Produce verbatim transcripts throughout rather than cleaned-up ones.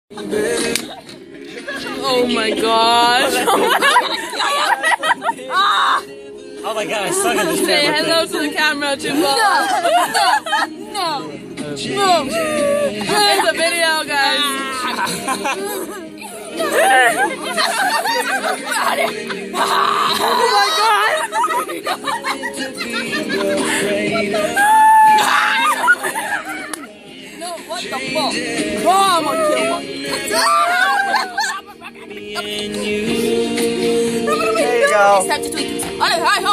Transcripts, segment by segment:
Oh my gosh. Oh my god, I suck at this. Say hello to the camera, Jimbo. No, no, No. There's a video, guys. Oh my god. no, what the fuck? Oh, I'm gonna kill one. There you go. It's time to tweet. Hi, hi, hi.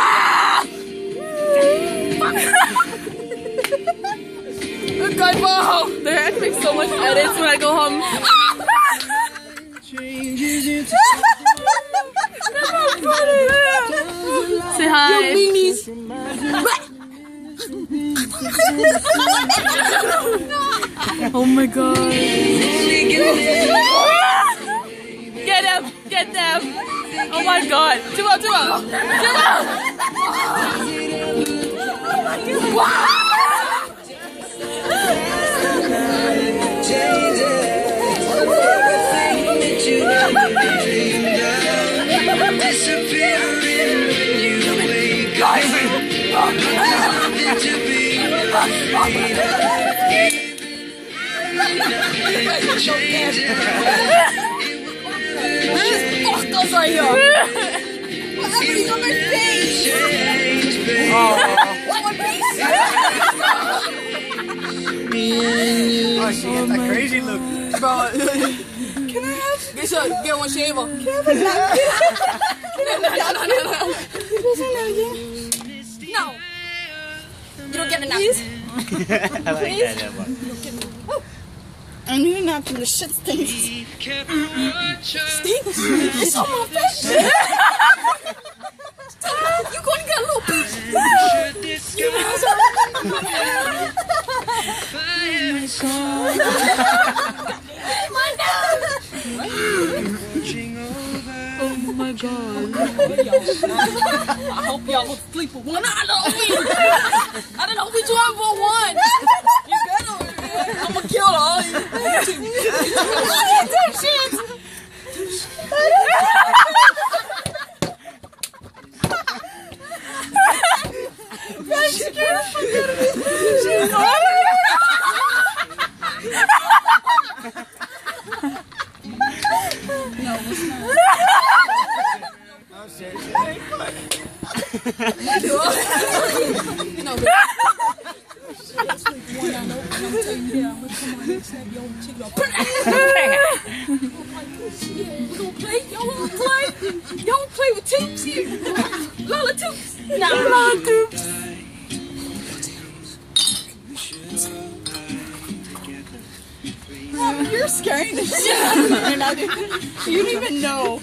Okay, wow. They're having so much edits when I go home. Say hi. Yo, meanies. Oh my god. Get him! Get them! Oh my god. Jimbo, Jimbo! Jimbo! Oh my god. Fuck those right here. What happened on my face? Oh. One piece. Oh, she got that crazy look. Bro, can I have? Get your, get one shaver. Can I have a napkin? No. You don't get a napkin. I like that one. I need a napkin. The shit stinks. Stinks? It's on my face. You gonna get a little piece. Oh my god. I hope y'all will sleep with one. I don't know. I don't know which one for one. You better. I'm gonna kill all of you. I need two shits. No, but y'all play with tubes here. Lola tubes. No, Lola tubes. Mom, you're scaring the shit out of me right now, dude. You don't even know.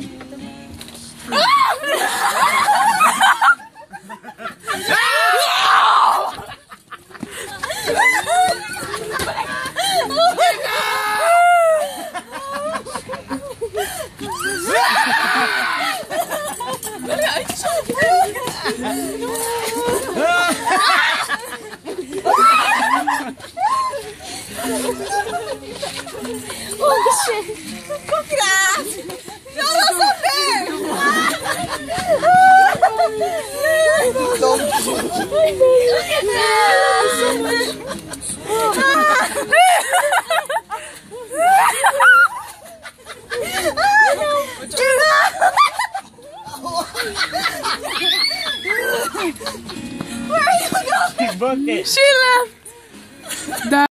Oh shit! Look at that! No, that's not fair! Look at Where are you going? She left.